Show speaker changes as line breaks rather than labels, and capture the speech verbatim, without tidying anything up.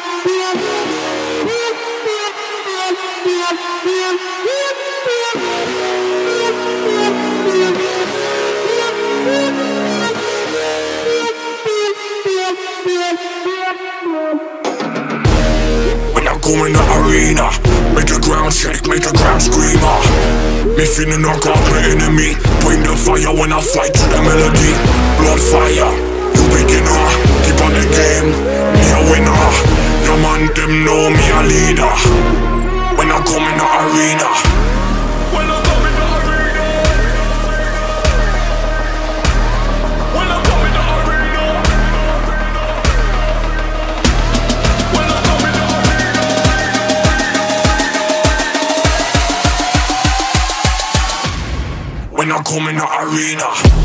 Go in the arena, make the ground shake, make the ground scream. Ah, me feeling no God, my enemy. Bring the fire when I fight to the melody. Blood fire, you beginner. Keep on the game, me a winner. Your man them know me a leader. When I come in the arena, when I come in the arena, when I come in the arena, when I come in the arena, when I come in the arena.